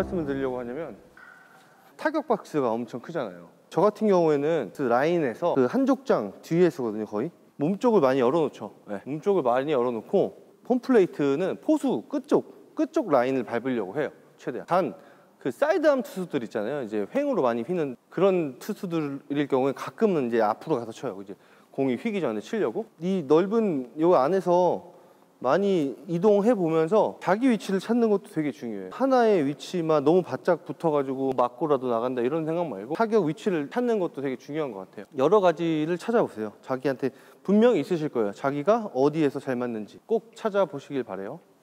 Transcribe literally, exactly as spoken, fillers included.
말씀을 드리려고 하냐면 타격 박스가 엄청 크잖아요. 저 같은 경우에는 그 라인에서 그 한족장 뒤에 서거든요. 거의 몸쪽을 많이 열어놓죠. 네. 몸쪽을 많이 열어놓고 홈플레이트는 포수 끝쪽 끝쪽 라인을 밟으려고 해요. 최대한. 단 그 사이드암 투수들 있잖아요. 이제 횡으로 많이 휘는 그런 투수들일 경우에 가끔은 이제 앞으로 가서 쳐요. 이제 공이 휘기 전에 치려고. 이 넓은 요 안에서 많이 이동해 보면서 자기 위치를 찾는 것도 되게 중요해요. 하나의 위치만 너무 바짝 붙어가지고 맞고라도 나간다 이런 생각 말고 타격 위치를 찾는 것도 되게 중요한 것 같아요. 여러 가지를 찾아보세요. 자기한테 분명히 있으실 거예요. 자기가 어디에서 잘 맞는지 꼭 찾아보시길 바래요.